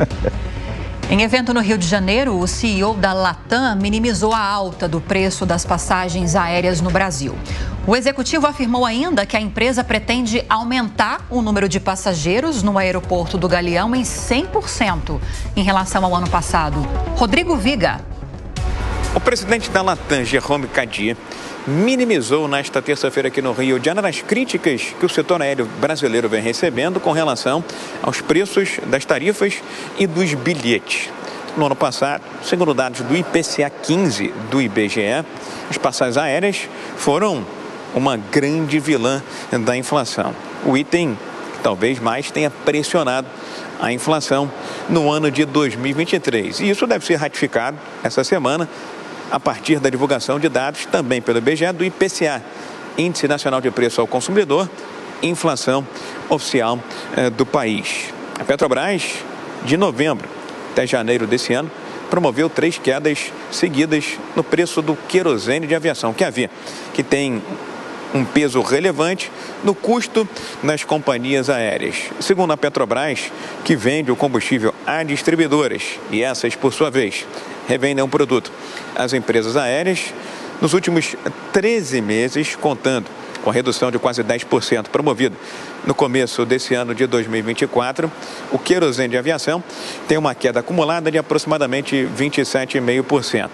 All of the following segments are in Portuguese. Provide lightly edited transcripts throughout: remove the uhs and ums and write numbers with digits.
Em evento no Rio de Janeiro, o CEO da Latam minimizou a alta do preço das passagens aéreas no Brasil. O executivo afirmou ainda que a empresa pretende aumentar o número de passageiros no aeroporto do Galeão em 100% em relação ao ano passado. Rodrigo Viga. O presidente da Latam, Jérôme Cadier, minimizou nesta terça-feira aqui no Rio de Janeiro as críticas que o setor aéreo brasileiro vem recebendo com relação aos preços das tarifas e dos bilhetes. No ano passado, segundo dados do IPCA 15 do IBGE, as passagens aéreas foram uma grande vilã da inflação. O item que talvez mais tenha pressionado a inflação no ano de 2023. E isso deve ser ratificado essa semana a partir da divulgação de dados também pelo IBGE do IPCA, Índice Nacional de Preço ao Consumidor, inflação oficial do país. A Petrobras, de novembro até janeiro desse ano, promoveu 3 quedas seguidas no preço do querosene de aviação, que tem um peso relevante no custo das companhias aéreas. Segundo a Petrobras, que vende o combustível a distribuidoras, e essas, por sua vez, revendem o produto às empresas aéreas, nos últimos 13 meses, contando com a redução de quase 10% promovida no começo desse ano de 2024, o querosene de aviação tem uma queda acumulada de aproximadamente 27,5%.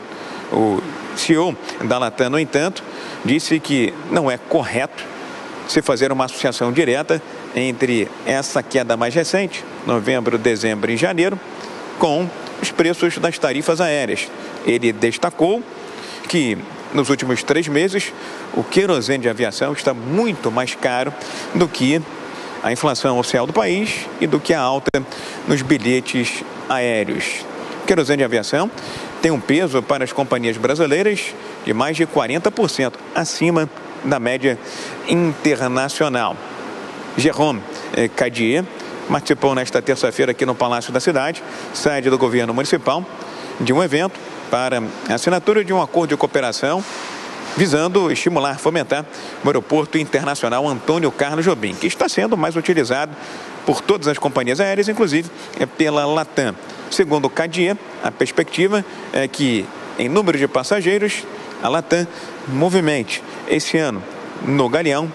O CEO da Latam, no entanto, disse que não é correto se fazer uma associação direta entre essa queda mais recente, novembro, dezembro e janeiro, com os preços das tarifas aéreas. Ele destacou que nos últimos 3 meses o querosene de aviação está muito mais caro do que a inflação oficial do país e do que a alta nos bilhetes aéreos. O querosene de aviação tem um peso para as companhias brasileiras de mais de 40% acima da média internacional. Jérôme Cadier participou nesta terça-feira aqui no Palácio da Cidade, sede do governo municipal, de um evento para a assinatura de um acordo de cooperação visando estimular, fomentar o aeroporto internacional Antônio Carlos Jobim, que está sendo mais utilizado por todas as companhias aéreas, inclusive pela Latam. Segundo o Cadier, a perspectiva é que, em número de passageiros, a Latam movimente esse ano no Galeão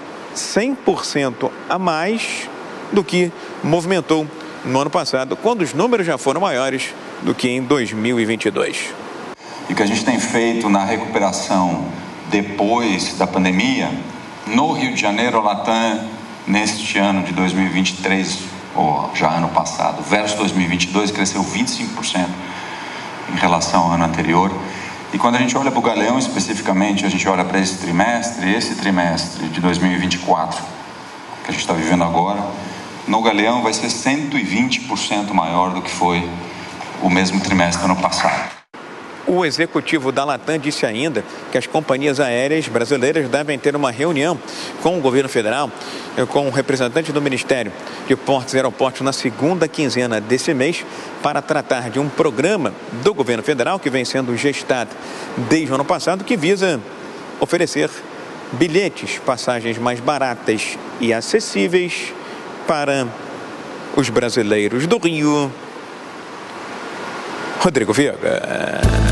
100% a mais do que movimentou no ano passado, quando os números já foram maiores do que em 2022. E o que a gente tem feito na recuperação depois da pandemia, no Rio de Janeiro, a Latam, neste ano de 2023, ou já ano passado, versus 2022, cresceu 25% em relação ao ano anterior. E quando a gente olha para o Galeão especificamente, a gente olha para esse trimestre de 2024, que a gente está vivendo agora, no Galeão vai ser 120% maior do que foi o mesmo trimestre do ano passado. O executivo da Latam disse ainda que as companhias aéreas brasileiras devem ter uma reunião com o governo federal, com o representante do Ministério de Portos e Aeroportos na segunda quinzena desse mês, para tratar de um programa do governo federal que vem sendo gestado desde o ano passado, que visa oferecer bilhetes, passagens mais baratas e acessíveis para os brasileiros do Rio. Rodrigo Viga.